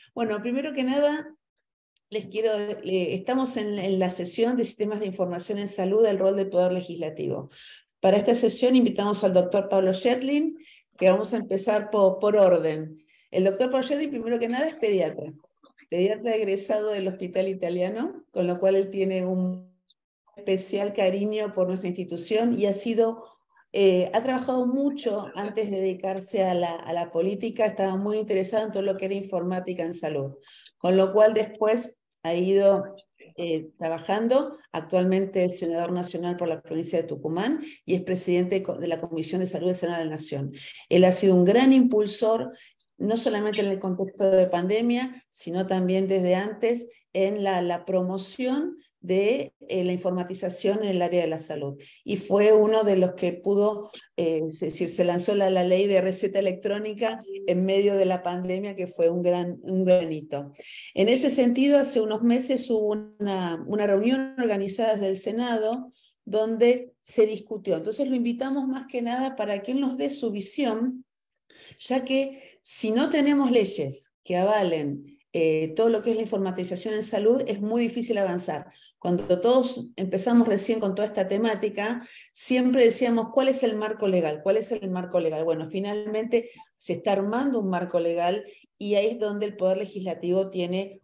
Bueno, primero que nada, estamos en la sesión de sistemas de información en salud, el rol del Poder Legislativo. Para esta sesión invitamos al doctor Pablo Schettling, que vamos a empezar por orden. El doctor Pablo Schettling, primero que nada, es pediatra egresado del Hospital Italiano, con lo cual él tiene un especial cariño por nuestra institución y ha trabajado mucho antes de dedicarse a la política, estaba muy interesado en todo lo que era informática en salud, con lo cual después ha ido trabajando. Actualmente es senador nacional por la provincia de Tucumán y es presidente de la Comisión de Salud del Senado de la Nación. Él ha sido un gran impulsor, no solamente en el contexto de pandemia, sino también desde antes en la promoción de la informatización en el área de la salud. Y fue uno de los que pudo, es decir, se lanzó la ley de receta electrónica en medio de la pandemia, que fue un gran hito. En ese sentido, hace unos meses hubo una reunión organizada desde el Senado donde se discutió. Entonces lo invitamos más que nada para que él nos dé su visión, ya que si no tenemos leyes que avalen todo lo que es la informatización en salud, es muy difícil avanzar. Cuando todos empezamos recién con toda esta temática, siempre decíamos, ¿cuál es el marco legal? ¿Cuál es el marco legal? Bueno, finalmente se está armando un marco legal y ahí es donde el Poder Legislativo tiene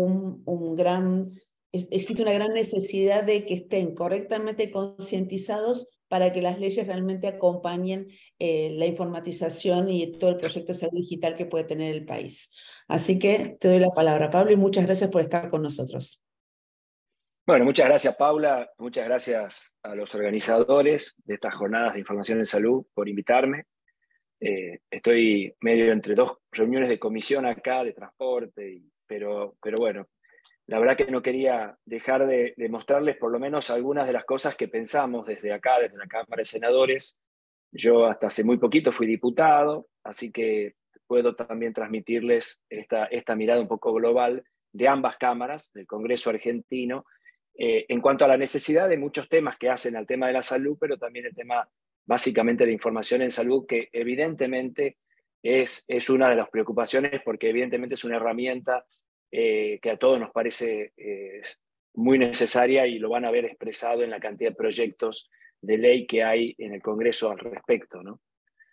existe una gran necesidad de que estén correctamente concientizados para que las leyes realmente acompañen la informatización y todo el proyecto de salud digital que puede tener el país. Así que te doy la palabra, Pablo, y muchas gracias por estar con nosotros. Bueno, muchas gracias, Paula. Muchas gracias a los organizadores de estas jornadas de información en salud por invitarme. Estoy medio entre dos reuniones de comisión acá, de transporte, pero bueno, la verdad que no quería dejar de mostrarles por lo menos algunas de las cosas que pensamos desde acá, desde la Cámara de Senadores. Yo hasta hace muy poquito fui diputado, así que puedo también transmitirles esta mirada un poco global de ambas cámaras, del Congreso argentino, en cuanto a la necesidad de muchos temas que hacen al tema de la salud, pero también el tema básicamente de información en salud, que evidentemente es una de las preocupaciones, porque evidentemente es una herramienta que a todos nos parece muy necesaria, y lo van a ver expresado en la cantidad de proyectos de ley que hay en el Congreso al respecto, ¿no?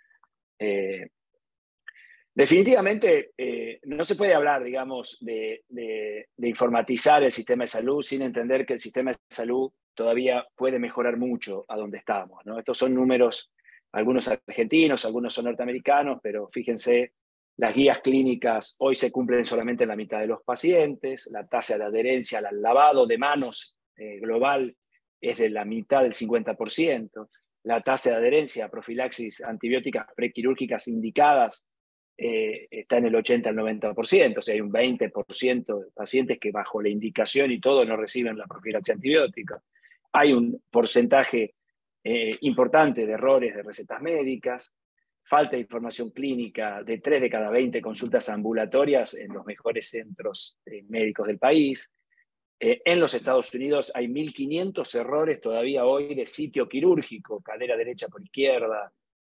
Definitivamente no se puede hablar, digamos, de informatizar el sistema de salud sin entender que el sistema de salud todavía puede mejorar mucho a donde estamos, ¿no? Estos son números, algunos argentinos, algunos son norteamericanos, pero fíjense, las guías clínicas hoy se cumplen solamente en la mitad de los pacientes, la tasa de adherencia al lavado de manos global es de la mitad del 50%, la tasa de adherencia a profilaxis antibióticas prequirúrgicas indicadas está en el 80 al 90%, o sea, hay un 20% de pacientes que bajo la indicación y todo no reciben la profilaxis antibiótica. Hay un porcentaje importante de errores de recetas médicas, falta de información clínica de 3 de cada 20 consultas ambulatorias en los mejores centros médicos del país. En los Estados Unidos hay 1.500 errores todavía hoy de sitio quirúrgico, cadera derecha por izquierda,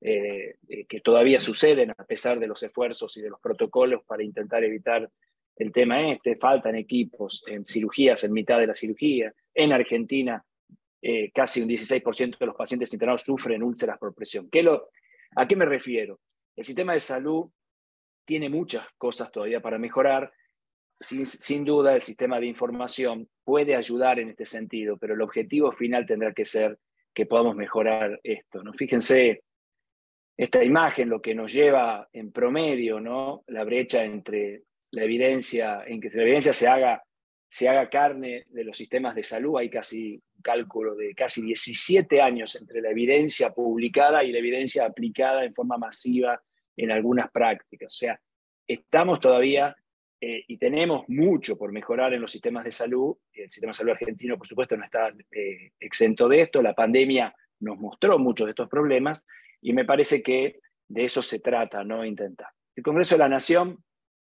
que todavía suceden a pesar de los esfuerzos y de los protocolos para intentar evitar el tema faltan equipos en cirugías en mitad de la cirugía. En Argentina, casi un 16% de los pacientes internados sufren úlceras por presión. ¿A qué me refiero? El sistema de salud tiene muchas cosas todavía para mejorar. Sin duda, el sistema de información puede ayudar en este sentido, pero el objetivo final tendrá que ser que podamos mejorar esto, ¿no? Fíjense esta imagen, lo que nos lleva en promedio, ¿no? La brecha entre la evidencia, en que la evidencia se haga carne de los sistemas de salud. Hay casi un cálculo de casi 17 años entre la evidencia publicada y la evidencia aplicada en forma masiva en algunas prácticas. O sea, estamos todavía y tenemos mucho por mejorar en los sistemas de salud. El sistema de salud argentino, por supuesto, no está exento de esto. La pandemia nos mostró muchos de estos problemas, y me parece que de eso se trata, ¿no? Intentar. El Congreso de la Nación,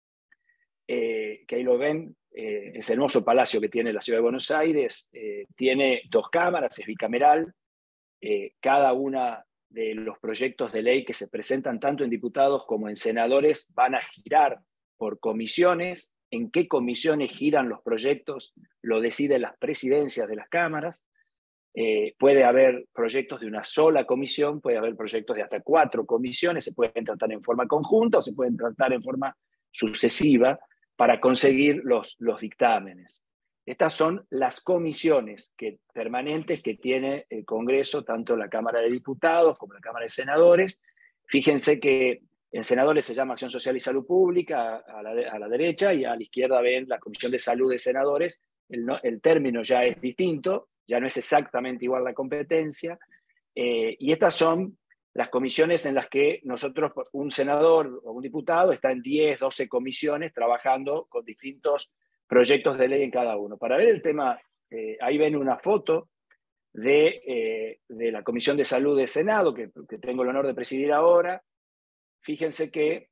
que ahí lo ven, ese hermoso palacio que tiene la Ciudad de Buenos Aires, tiene 2 cámaras, es bicameral. Cada una de los proyectos de ley que se presentan tanto en diputados como en senadores van a girar por comisiones, en qué comisiones giran los proyectos, lo deciden las presidencias de las cámaras. Puede haber proyectos de una sola comisión, puede haber proyectos de hasta 4 comisiones, se pueden tratar en forma conjunta o se pueden tratar en forma sucesiva para conseguir los dictámenes. Estas son las comisiones permanentes que tiene el Congreso, tanto la Cámara de Diputados como la Cámara de Senadores. Fíjense que en senadores se llama Acción Social y Salud Pública a la derecha, y a la izquierda ven la Comisión de Salud de Senadores. El término ya es distinto, ya no es exactamente igual la competencia, y estas son las comisiones en las que nosotros, un senador o un diputado, está en 10, 12 comisiones trabajando con distintos proyectos de ley en cada uno. Para ver el tema, ahí ven una foto de la Comisión de Salud del Senado, que tengo el honor de presidir ahora. Fíjense que,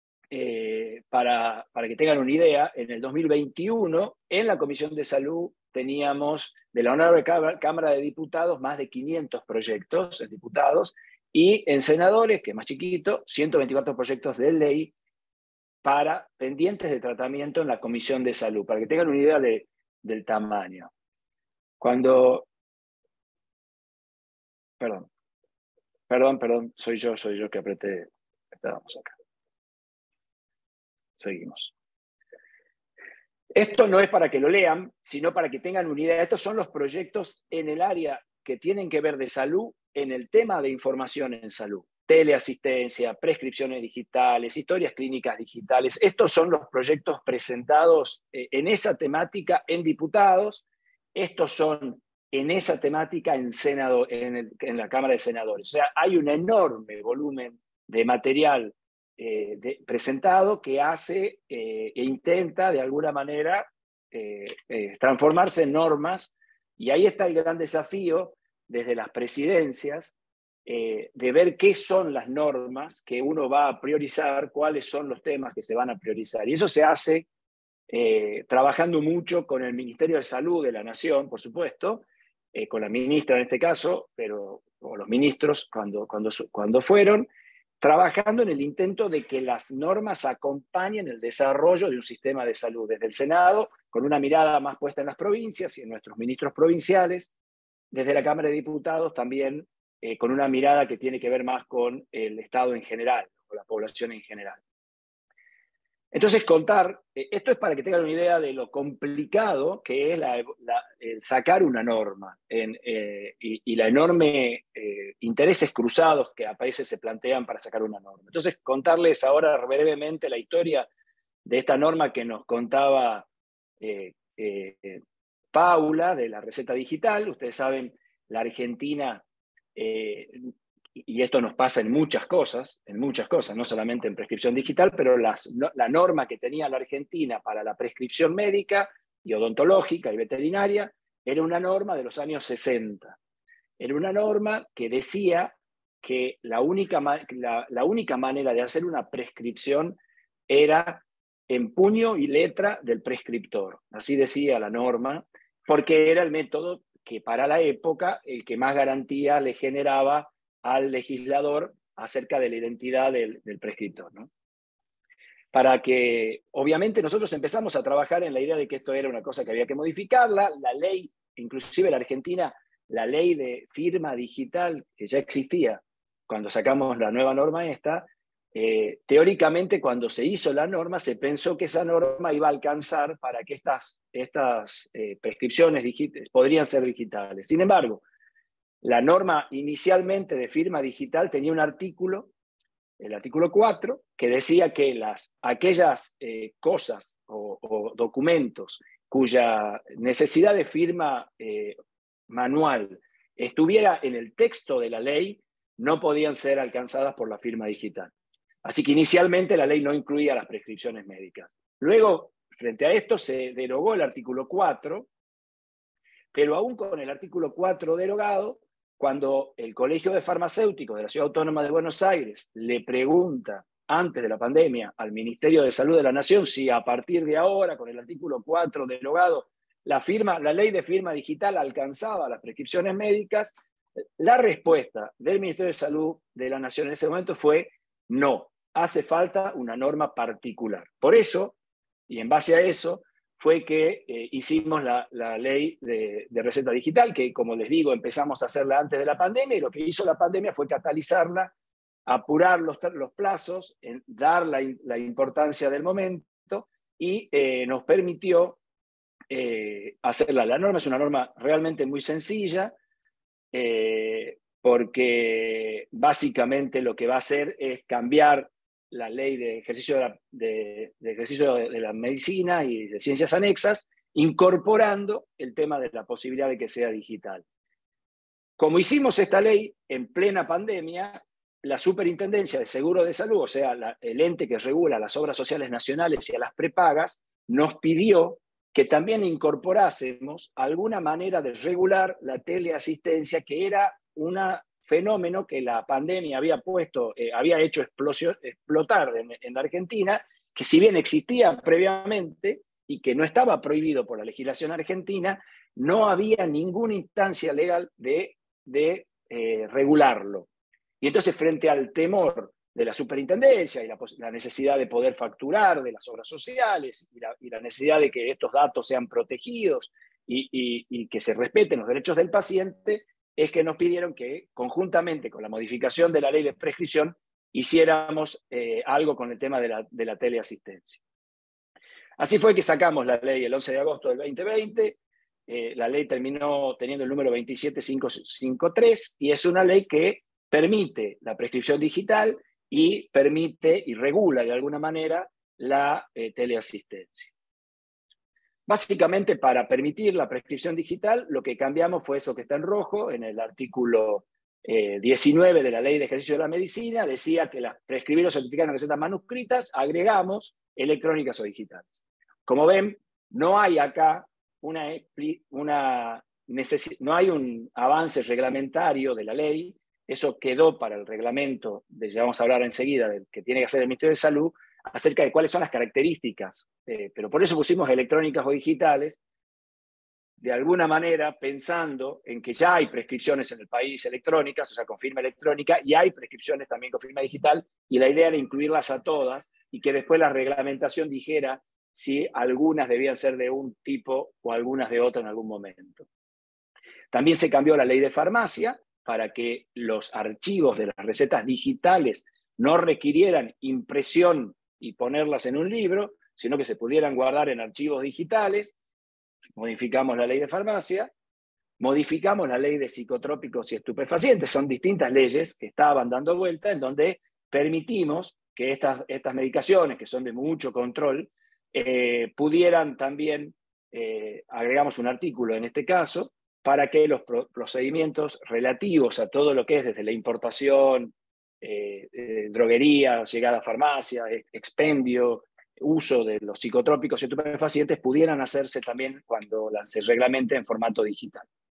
para que tengan una idea, en el 2021, en la Comisión de Salud teníamos de la Honorable Cámara de Diputados más de 500 proyectos en diputados, y en senadores, que es más chiquito, 124 proyectos de ley pendientes de tratamiento en la Comisión de Salud, para que tengan una idea del tamaño. Perdón, soy yo que apreté. Estábamos acá. Seguimos. Esto no es para que lo lean, sino para que tengan una idea. Estos son los proyectos en el área que tienen que ver de salud, en el tema de información en salud. Teleasistencia, prescripciones digitales, historias clínicas digitales. Estos son los proyectos presentados en esa temática en diputados. Estos son en esa temática en Senado, en la Cámara de Senadores. O sea, hay un enorme volumen de material presentado que hace e intenta de alguna manera transformarse en normas, y ahí está el gran desafío desde las presidencias, de ver qué son las normas que uno va a priorizar, cuáles son los temas que se van a priorizar. Y eso se hace trabajando mucho con el Ministerio de Salud de la Nación, por supuesto, con la ministra en este caso, o los ministros cuando fueron, trabajando en el intento de que las normas acompañen el desarrollo de un sistema de salud desde el Senado, con una mirada más puesta en las provincias y en nuestros ministros provinciales, desde la Cámara de Diputados también, con una mirada que tiene que ver más con el Estado en general, con la población en general. Entonces, esto es para que tengan una idea de lo complicado que es el sacar una norma y la enorme intereses cruzados que a veces se plantean para sacar una norma. Entonces, contarles ahora brevemente la historia de esta norma que nos contaba Paula, de la receta digital. Ustedes saben, la Argentina, y esto nos pasa en muchas cosas, no solamente en prescripción digital, pero la norma que tenía la Argentina para la prescripción médica y odontológica y veterinaria era una norma de los años 60. Era una norma que decía que la única manera de hacer una prescripción era en puño y letra del prescriptor. Así decía la norma, porque era el método que para la época el que más garantía le generaba al legislador acerca de la identidad del prescriptor, ¿no? Para que, obviamente, nosotros empezamos a trabajar en la idea de que esto era una cosa que había que modificarla. La ley, inclusive la Argentina, la ley de firma digital que ya existía cuando sacamos la nueva norma esta, teóricamente cuando se hizo la norma se pensó que esa norma iba a alcanzar para que estas prescripciones podrían ser digitales. Sin embargo, la norma inicialmente de firma digital tenía un artículo, el artículo 4, que decía que aquellas cosas o documentos cuya necesidad de firma manual estuviera en el texto de la ley no podían ser alcanzadas por la firma digital. Así que inicialmente la ley no incluía las prescripciones médicas. Luego, frente a esto, se derogó el artículo 4, pero aún con el artículo 4 derogado, cuando el Colegio de Farmacéuticos de la Ciudad Autónoma de Buenos Aires le pregunta, antes de la pandemia, al Ministerio de Salud de la Nación si a partir de ahora, con el artículo 4 derogado, la ley de firma digital alcanzaba las prescripciones médicas, la respuesta del Ministerio de Salud de la Nación en ese momento fue no, hace falta una norma particular. Por eso, Y en base a eso fue que hicimos la ley de receta digital, que como les digo, empezamos a hacerla antes de la pandemia, y lo que hizo la pandemia fue catalizarla, apurar los plazos, dar la importancia del momento, y nos permitió hacerla. La norma es una norma realmente muy sencilla, porque básicamente lo que va a hacer es cambiar la ley de ejercicio de la medicina y de ciencias anexas, incorporando el tema de la posibilidad de que sea digital. Como hicimos esta ley en plena pandemia, la Superintendencia de Seguro de Salud, o sea, el ente que regula las obras sociales nacionales y a las prepagas, nos pidió que también incorporásemos alguna manera de regular la teleasistencia, que era un fenómeno que la pandemia había hecho explotar en la Argentina, que si bien existía previamente y que no estaba prohibido por la legislación argentina, no había ninguna instancia legal de regularlo. Y entonces, frente al temor de la superintendencia y la necesidad de poder facturar de las obras sociales y la necesidad de que estos datos sean protegidos y que se respeten los derechos del paciente, es que nos pidieron que, conjuntamente con la modificación de la ley de prescripción, hiciéramos algo con el tema de la teleasistencia. Así fue que sacamos la ley el 11 de agosto del 2020. La ley terminó teniendo el número 27553, y es una ley que permite la prescripción digital y permite y regula de alguna manera la teleasistencia. Básicamente, para permitir la prescripción digital, lo que cambiamos fue eso que está en rojo, en el artículo 19 de la Ley de Ejercicio de la Medicina, decía que prescribir o certificar en recetas manuscritas, agregamos electrónicas o digitales. Como ven, no hay acá no hay un avance reglamentario de la ley. Eso quedó para el reglamento, ya vamos a hablar enseguida, que tiene que hacer el Ministerio de Salud, acerca de cuáles son las características. Pero por eso pusimos electrónicas o digitales, de alguna manera pensando en que ya hay prescripciones en el país electrónicas, o sea, con firma electrónica, y hay prescripciones también con firma digital, y la idea era incluirlas a todas, y que después la reglamentación dijera si algunas debían ser de un tipo o algunas de otro en algún momento. También se cambió la ley de farmacia para que los archivos de las recetas digitales no requirieran impresión y ponerlas en un libro, sino que se pudieran guardar en archivos digitales. Modificamos la ley de farmacia, modificamos la ley de psicotrópicos y estupefacientes. Son distintas leyes que estaban dando vuelta, en donde permitimos que estas medicaciones, que son de mucho control, pudieran también, agregamos un artículo en este caso, para que los procedimientos relativos a todo lo que es desde la importación, droguería, llegada a farmacia, expendio, uso de los psicotrópicos y estupefacientes pudieran hacerse también cuando se reglamente en formato digital.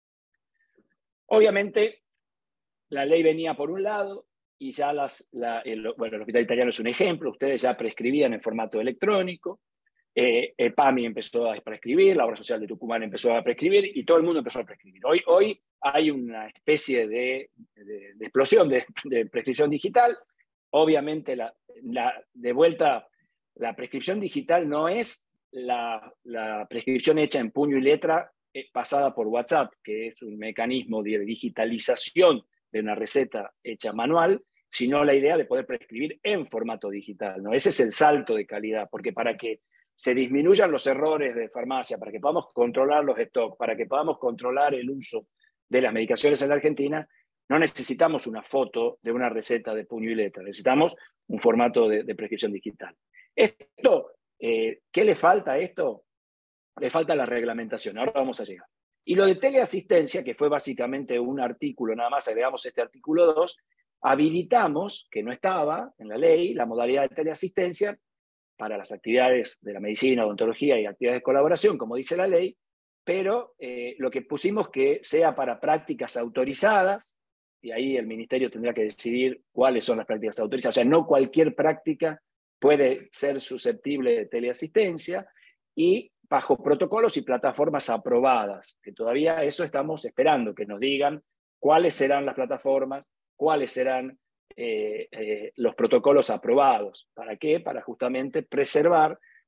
Obviamente, la ley venía por un lado, y ya el Hospital Italiano es un ejemplo, ustedes ya prescribían en formato electrónico, PAMI empezó a prescribir, la Obra Social de Tucumán empezó a prescribir, y todo el mundo empezó a prescribir. Hoy hay una especie de explosión de prescripción digital. Obviamente, de vuelta, la prescripción digital no es la prescripción hecha en puño y letra pasada por WhatsApp, que es un mecanismo de digitalización de una receta hecha manual, sino la idea de poder prescribir en formato digital, ¿no? Ese es el salto de calidad, porque para que se disminuyan los errores de farmacia, para que podamos controlar los stocks, para que podamos controlar el uso de las medicaciones en la Argentina, no necesitamos una foto de una receta de puño y letra, necesitamos un formato de prescripción digital. Esto, ¿qué le falta a esto? Le falta la reglamentación, ahora vamos a llegar. Y lo de teleasistencia, que fue básicamente un artículo, nada más agregamos este artículo 2, habilitamos, que no estaba en la ley, la modalidad de teleasistencia para las actividades de la medicina, odontología y actividades de colaboración, como dice la ley, pero lo que pusimos que sea para prácticas autorizadas, y ahí el ministerio tendrá que decidir cuáles son las prácticas autorizadas. O sea, no cualquier práctica puede ser susceptible de teleasistencia, y bajo protocolos y plataformas aprobadas, que todavía eso estamos esperando, que nos digan cuáles serán las plataformas, cuáles serán los protocolos aprobados. ¿Para qué? Para justamente preservar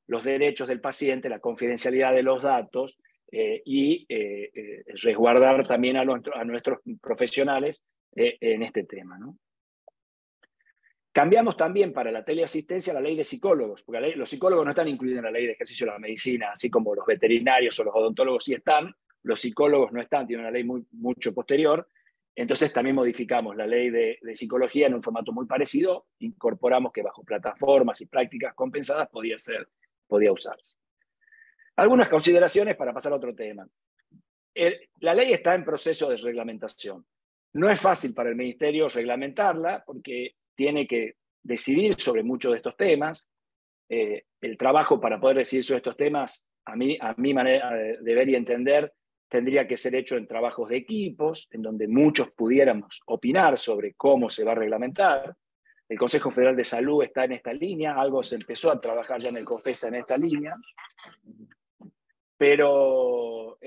los derechos del paciente, la confidencialidad de los datos y resguardar también a nuestros profesionales en este tema, ¿no? Cambiamos también para la teleasistencia la ley de psicólogos, porque los psicólogos no están incluidos en la ley de ejercicio de la medicina, así como los veterinarios o los odontólogos sí están, los psicólogos no están, tienen una ley mucho posterior. Entonces también modificamos la ley de psicología en un formato muy parecido, incorporamos que bajo plataformas y prácticas compensadas podía usarse. Algunas consideraciones para pasar a otro tema. La ley está en proceso de reglamentación. No es fácil para el Ministerio reglamentarla porque tiene que decidir sobre muchos de estos temas. El trabajo para poder decidir sobre estos temas, a mi manera de ver y entender, tendría que ser hecho en trabajos de equipos, en donde muchos pudiéramos opinar sobre cómo se va a reglamentar. El Consejo Federal de Salud está en esta línea, algo se empezó a trabajar ya en el COFESA en esta línea, pero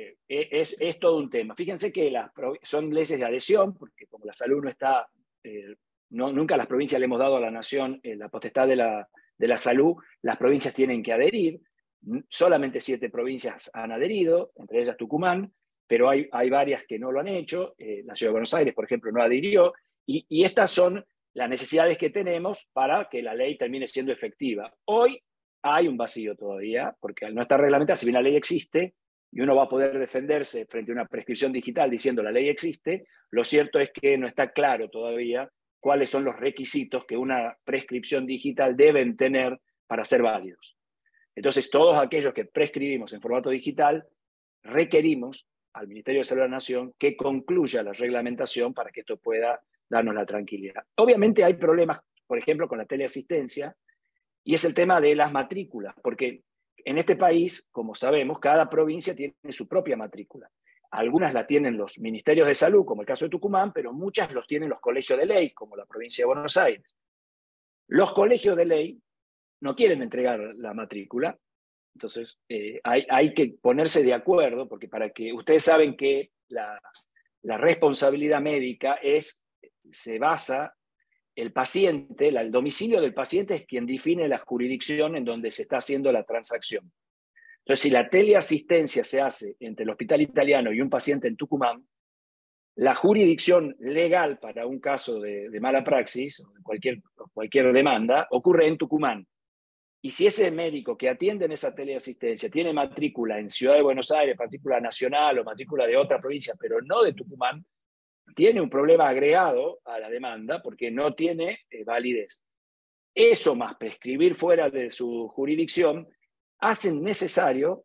es todo un tema. Fíjense que son leyes de adhesión, porque como la salud no está... nunca a las provincias le hemos dado a la nación la potestad de la salud, las provincias tienen que adherir. Solamente 7 provincias han adherido, entre ellas Tucumán, pero hay varias que no lo han hecho. La Ciudad de Buenos Aires, por ejemplo, no adhirió, y estas son las necesidades que tenemos para que la ley termine siendo efectiva. Hoy hay un vacío todavía, porque al no estar reglamentada, si bien la ley existe, y uno va a poder defenderse frente a una prescripción digital diciendo la ley existe, lo cierto es que no está claro todavía cuáles son los requisitos que una prescripción digital deben tener para ser válidos. Entonces, todos aquellos que prescribimos en formato digital, requerimos al Ministerio de Salud de la Nación que concluya la reglamentación para que esto pueda darnos la tranquilidad. Obviamente hay problemas, por ejemplo, con la teleasistencia, y es el tema de las matrículas, porque en este país, como sabemos, cada provincia tiene su propia matrícula. Algunas la tienen los ministerios de salud, como el caso de Tucumán, pero muchas los tienen los colegios de ley, como la provincia de Buenos Aires. Los colegios de ley no quieren entregar la matrícula, entonces hay que ponerse de acuerdo, porque para que ustedes saben que la responsabilidad médica se basa, el paciente, el domicilio del paciente es quien define la jurisdicción en donde se está haciendo la transacción. Entonces, si la teleasistencia se hace entre el hospital italiano y un paciente en Tucumán, la jurisdicción legal para un caso de mala praxis o de cualquier demanda ocurre en Tucumán. Y si ese médico que atiende en esa teleasistencia tiene matrícula en Ciudad de Buenos Aires, matrícula nacional o matrícula de otra provincia, pero no de Tucumán, tiene un problema agregado a la demanda porque no tiene validez. Eso más prescribir fuera de su jurisdicción hacen necesario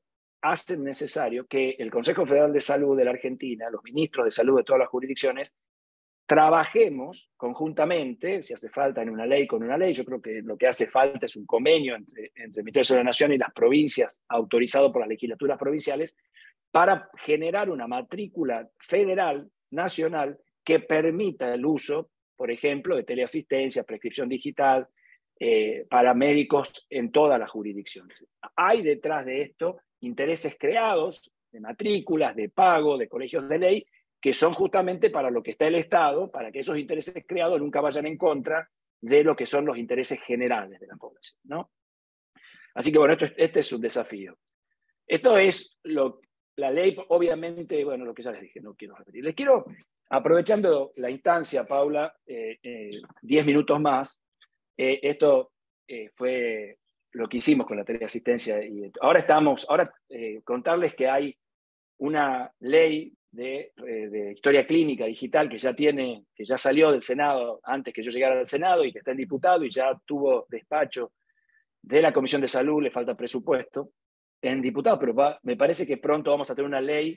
que el Consejo Federal de Salud de la Argentina, los ministros de salud de todas las jurisdicciones, trabajemos conjuntamente, si hace falta en una ley con una ley. Yo creo que lo que hace falta es un convenio entre el Ministerio de Salud de la Nación y las provincias, autorizado por las legislaturas provinciales, para generar una matrícula federal, nacional, que permita el uso, por ejemplo, de teleasistencia, prescripción digital, para médicos en todas las jurisdicciones. Hay detrás de esto intereses creados de matrículas, de pago, de colegios de ley, que son justamente para lo que está el Estado, para que esos intereses creados nunca vayan en contra de lo que son los intereses generales de la población, ¿no? Así que bueno, este es un desafío. Esto es la ley, obviamente, bueno, lo que ya les dije, no quiero repetir. Les quiero, aprovechando la instancia, Paula, 10 minutos más. Esto fue lo que hicimos con la teleasistencia. Y ahora contarles que hay una ley de historia clínica digital que ya salió del Senado antes que yo llegara al Senado y que está en diputado y ya tuvo despacho de la Comisión de Salud, le falta presupuesto en diputado, pero me parece que pronto vamos a tener una ley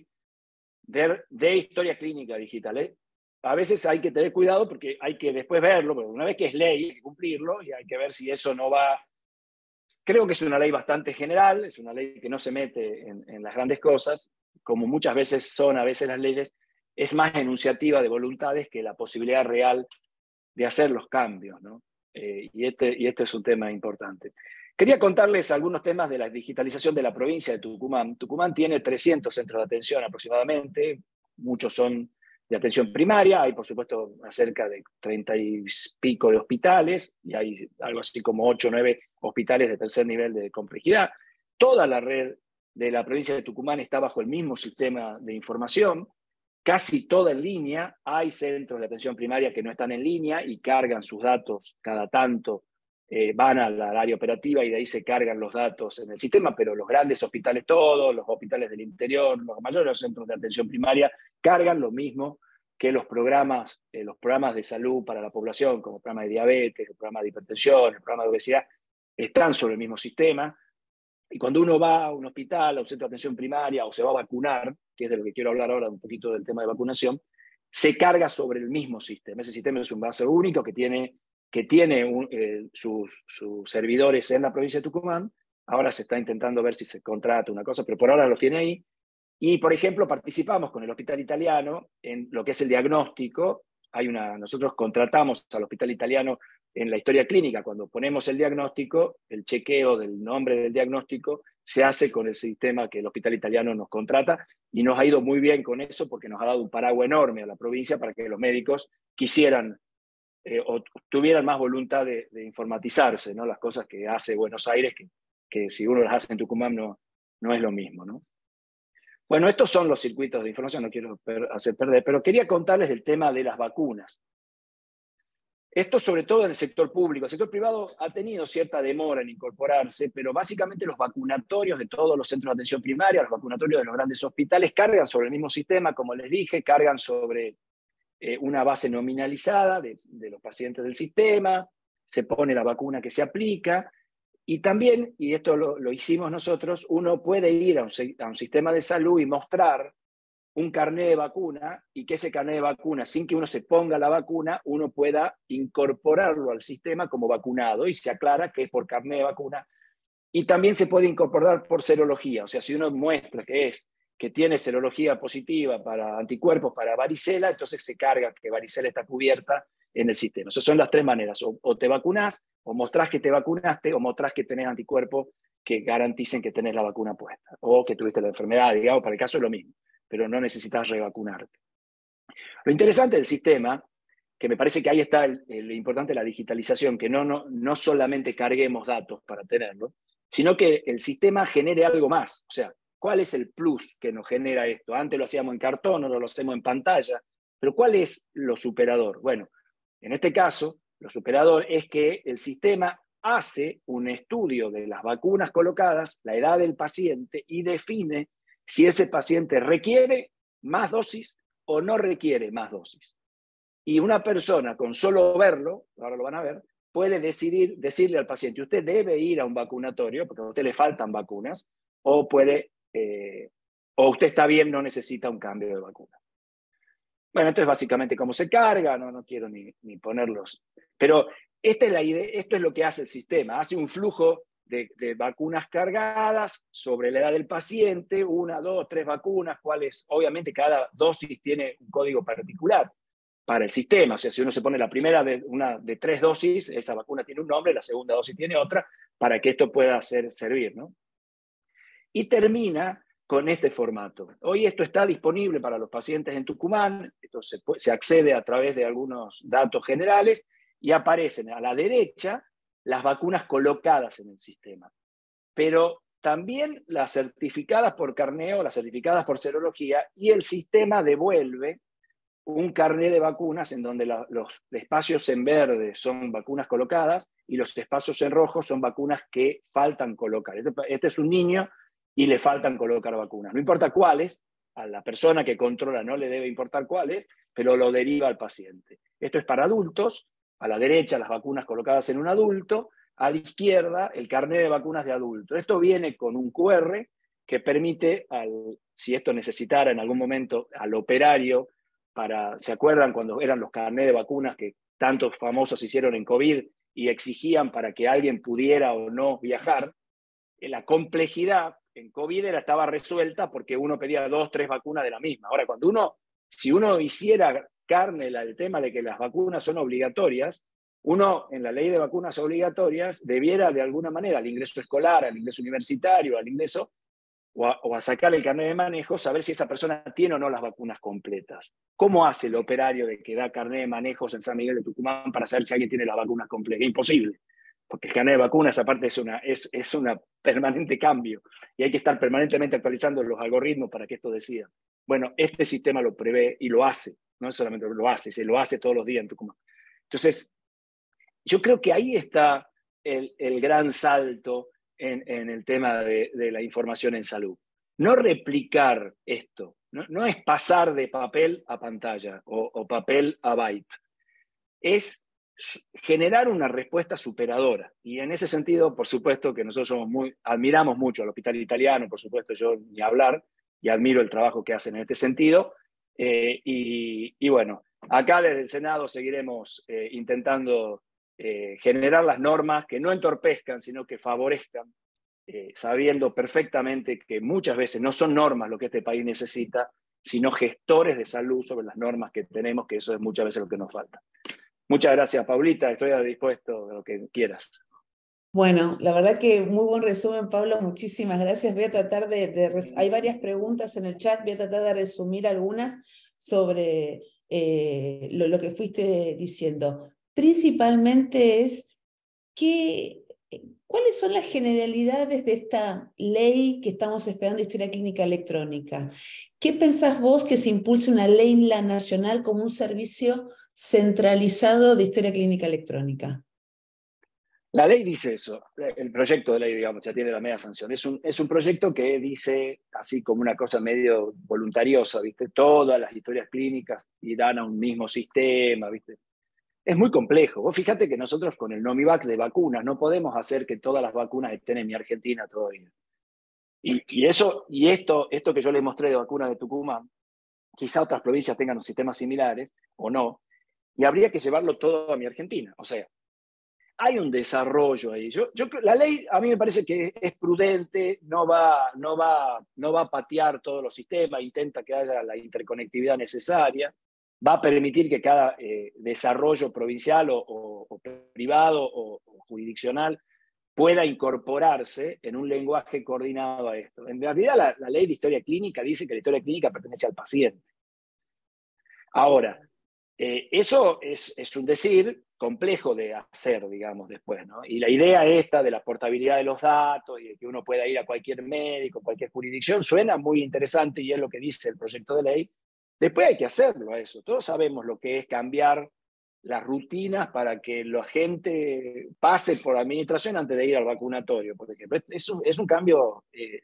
de historia clínica digital. A veces hay que tener cuidado porque hay que después verlo, pero una vez que es ley hay que cumplirlo y hay que ver si eso no va... Creo que es una ley bastante general, es una ley que no se mete en las grandes cosas, como muchas veces son a veces las leyes, es más enunciativa de voluntades que la posibilidad real de hacer los cambios, ¿no? Y este es un tema importante. Quería contarles algunos temas de la digitalización de la provincia de Tucumán. Tucumán tiene 300 centros de atención aproximadamente, muchos son de atención primaria, hay por supuesto cerca de 30 y pico de hospitales, y hay algo así como 8 o 9 hospitales de tercer nivel de complejidad. Toda la red de la provincia de Tucumán está bajo el mismo sistema de información, casi toda en línea. Hay centros de atención primaria que no están en línea y cargan sus datos cada tanto, van a la área operativa y de ahí se cargan los datos en el sistema, pero los grandes hospitales todos, los hospitales del interior, los mayores centros de atención primaria, cargan lo mismo que los programas de salud para la población, como el programa de diabetes, el programa de hipertensión, el programa de obesidad, están sobre el mismo sistema. Y cuando uno va a un hospital, a un centro de atención primaria, o se va a vacunar, que es de lo que quiero hablar ahora un poquito del tema de vacunación, se carga sobre el mismo sistema. Ese sistema es un base único que tiene sus servidores en la provincia de Tucumán. Ahora se está intentando ver si se contrata una cosa, pero por ahora los tiene ahí. Y, por ejemplo, participamos con el Hospital Italiano en lo que es el diagnóstico. Nosotros contratamos al Hospital Italiano en la historia clínica. Cuando ponemos el diagnóstico, el chequeo del nombre del diagnóstico se hace con el sistema que el Hospital Italiano nos contrata, y nos ha ido muy bien con eso porque nos ha dado un paraguas enorme a la provincia para que los médicos quisieran o tuvieran más voluntad de informatizarse, ¿no? Las cosas que hace Buenos Aires, que si uno las hace en Tucumán no es lo mismo, ¿no? Bueno, estos son los circuitos de información, no quiero hacer perder, pero quería contarles del tema de las vacunas. Esto sobre todo en el sector público. El sector privado ha tenido cierta demora en incorporarse, pero básicamente los vacunatorios de todos los centros de atención primaria, los vacunatorios de los grandes hospitales, cargan sobre el mismo sistema, como les dije, cargan sobre una base nominalizada de los pacientes del sistema, se pone la vacuna que se aplica, y también, y esto lo hicimos nosotros, uno puede ir a un sistema de salud y mostrar un carnet de vacuna, y que ese carnet de vacuna, sin que uno se ponga la vacuna, uno pueda incorporarlo al sistema como vacunado, y se aclara que es por carnet de vacuna. Y también se puede incorporar por serología, o sea, si uno muestra que tiene serología positiva para anticuerpos para varicela, entonces se carga que varicela está cubierta en el sistema. Esas son las tres maneras: o te vacunás, o mostrás que te vacunaste, o mostrás que tenés anticuerpos que garanticen que tenés la vacuna puesta, o que tuviste la enfermedad, digamos, para el caso es lo mismo, pero no necesitas revacunarte. Lo interesante del sistema, que me parece que ahí está lo importante de la digitalización, que no solamente carguemos datos para tenerlo, sino que el sistema genere algo más. O sea, ¿cuál es el plus que nos genera esto? Antes lo hacíamos en cartón, ahora lo hacemos en pantalla, pero ¿cuál es lo superador? Bueno, en este caso, lo superador es que el sistema hace un estudio de las vacunas colocadas, la edad del paciente, y define si ese paciente requiere más dosis o no requiere más dosis. Y una persona con solo verlo, ahora lo van a ver, puede decirle al paciente: usted debe ir a un vacunatorio porque a usted le faltan vacunas, o o usted está bien, no necesita un cambio de vacuna. Bueno, esto es básicamente cómo se carga, no quiero ni ponerlos. Pero esta es la idea, esto es lo que hace el sistema: hace un flujo de vacunas cargadas sobre la edad del paciente, 1, 2, 3 vacunas, cuales obviamente cada dosis tiene un código particular para el sistema. O sea, si uno se pone la primera de 3 dosis, esa vacuna tiene un nombre, la segunda dosis tiene otra, para que esto pueda servir, ¿no? Y termina con este formato. Hoy esto está disponible para los pacientes en Tucumán, esto se accede a través de algunos datos generales, y aparecen a la derecha las vacunas colocadas en el sistema. Pero también las certificadas por carneo, las certificadas por serología, y el sistema devuelve un carnet de vacunas en donde los espacios en verde son vacunas colocadas y los espacios en rojo son vacunas que faltan colocar. Este es un niño y le faltan colocar vacunas. No importa cuáles, a la persona que controla no le debe importar cuáles, pero lo deriva al paciente. Esto es para adultos: a la derecha las vacunas colocadas en un adulto, a la izquierda el carnet de vacunas de adulto. Esto viene con un QR que permite, si esto necesitara en algún momento, al operario, ¿se acuerdan cuando eran los carnets de vacunas que tantos famosos hicieron en COVID y exigían para que alguien pudiera o no viajar? La complejidad en COVID estaba resuelta porque uno pedía 2, 3 vacunas de la misma. Ahora, si uno hiciera carne el tema de que las vacunas son obligatorias, uno en la ley de vacunas obligatorias debiera de alguna manera, al ingreso escolar, al ingreso universitario, al ingreso, o a sacar el carnet de manejo, saber si esa persona tiene o no las vacunas completas. ¿Cómo hace el operario de que da carnet de manejos en San Miguel de Tucumán para saber si alguien tiene las vacunas completas? Imposible. porque el canal de vacunas aparte es una permanente cambio y hay que estar permanentemente actualizando los algoritmos para que esto decida. Bueno, este sistema lo prevé y lo hace, no solamente lo hace, se lo hace todos los días en Tucumán. Entonces, yo creo que ahí está el gran salto en el tema de la información en salud. No replicar esto, no es pasar de papel a pantalla o papel a byte, es generar una respuesta superadora. Y en ese sentido, por supuesto que nosotros admiramos mucho al Hospital Italiano, por supuesto yo ni hablar, y admiro el trabajo que hacen en este sentido. Y bueno, acá desde el Senado seguiremos intentando generar las normas que no entorpezcan, sino que favorezcan, sabiendo perfectamente que muchas veces no son normas lo que este país necesita, sino gestores de salud sobre las normas que tenemos, que eso es muchas veces lo que nos falta. Muchas gracias, Paulita. Estoy dispuesto a lo que quieras. Bueno, la verdad que muy buen resumen, Pablo. Muchísimas gracias. Voy a tratar hay varias preguntas en el chat. Voy a tratar de resumir algunas sobre lo que fuiste diciendo. Principalmente es ¿cuáles son las generalidades de esta ley que estamos esperando de historia clínica electrónica? ¿Qué pensás vos que se impulse una ley nacional como un servicio centralizado de historia clínica electrónica? La ley dice eso, el proyecto de ley, digamos, ya tiene la media sanción. Es un proyecto que dice, así como una cosa medio voluntariosa, ¿viste? Todas las historias clínicas irán a un mismo sistema, ¿viste? Es muy complejo. Vos fíjate que nosotros con el Nomivac de vacunas no podemos hacer que todas las vacunas estén en mi Argentina todavía. Y esto que yo les mostré de vacunas de Tucumán, quizá otras provincias tengan sistemas similares o no, y habría que llevarlo todo a mi Argentina. O sea, hay un desarrollo ahí. La ley a mí me parece que es prudente, no va a patear todos los sistemas, intenta que haya la interconectividad necesaria, va a permitir que cada desarrollo provincial o privado o jurisdiccional pueda incorporarse en un lenguaje coordinado a esto. En realidad la ley de historia clínica dice que la historia clínica pertenece al paciente. Ahora, eso es un decir complejo de hacer, digamos, después, ¿no? Y la idea esta de la portabilidad de los datos y de que uno pueda ir a cualquier médico, cualquier jurisdicción, suena muy interesante y es lo que dice el proyecto de ley. Después hay que hacerlo a eso. Todos sabemos lo que es cambiar las rutinas para que la gente pase por administración antes de ir al vacunatorio, por ejemplo. Es un cambio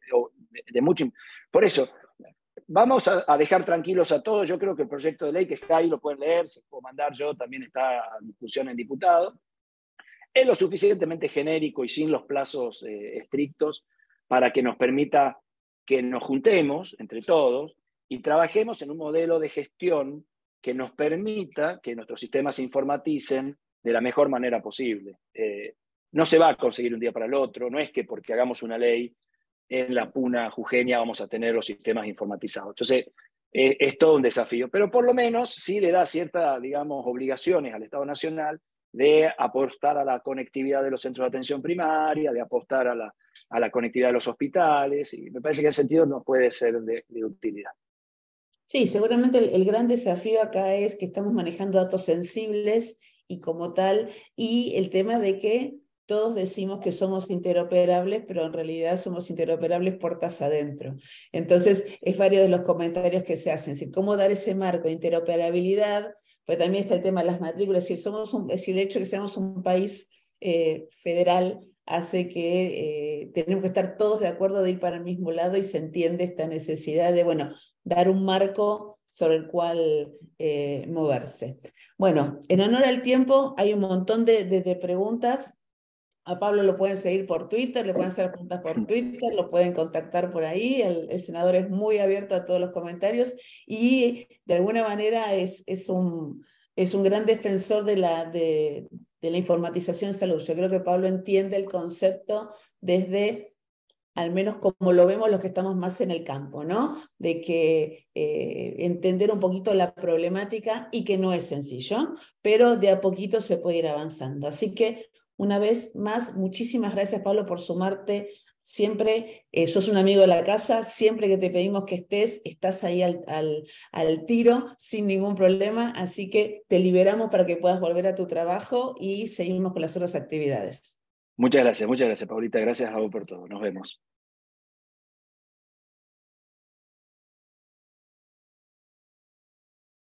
de mucho... Por eso, vamos a dejar tranquilos a todos. Yo creo que el proyecto de ley que está ahí lo pueden leer, se puedo mandar yo, también está a discusión en diputados. Es lo suficientemente genérico y sin los plazos estrictos para que nos permita que nos juntemos entre todos y trabajemos en un modelo de gestión que nos permita que nuestros sistemas se informaticen de la mejor manera posible. No se va a conseguir un día para el otro, no es que porque hagamos una ley en la puna jujeña vamos a tener los sistemas informatizados. Entonces, es todo un desafío, pero por lo menos sí le da ciertas, digamos, obligaciones al Estado Nacional de apostar a la conectividad de los centros de atención primaria, de apostar a la conectividad de los hospitales, y me parece que en ese sentido no puede ser de utilidad. Sí, seguramente el gran desafío acá es que estamos manejando datos sensibles y como tal, y el tema de que todos decimos que somos interoperables, pero en realidad somos interoperables puertas adentro. Entonces, es varios de los comentarios que se hacen. Es decir, ¿cómo dar ese marco de interoperabilidad? Pues también está el tema de las matrículas. Es decir, el hecho de que seamos un país federal hace que tenemos que estar todos de acuerdo de ir para el mismo lado y se entiende esta necesidad de, bueno, dar un marco sobre el cual moverse. Bueno, en honor al tiempo, hay un montón de preguntas. A Pablo lo pueden seguir por Twitter, le pueden hacer preguntas por Twitter, lo pueden contactar por ahí. El senador es muy abierto a todos los comentarios y de alguna manera es un gran defensor de la informatización en salud. Yo creo que Pablo entiende el concepto desde, al menos como lo vemos los que estamos más en el campo, ¿no? De que entender un poquito la problemática y que no es sencillo, pero de a poquito se puede ir avanzando. Así que, una vez más, muchísimas gracias, Pablo, por sumarte. Siempre sos un amigo de la casa, siempre que te pedimos que estás ahí al tiro, sin ningún problema, así que te liberamos para que puedas volver a tu trabajo y seguimos con las otras actividades. Muchas gracias, Paulita. Gracias a vos por todo. Nos vemos.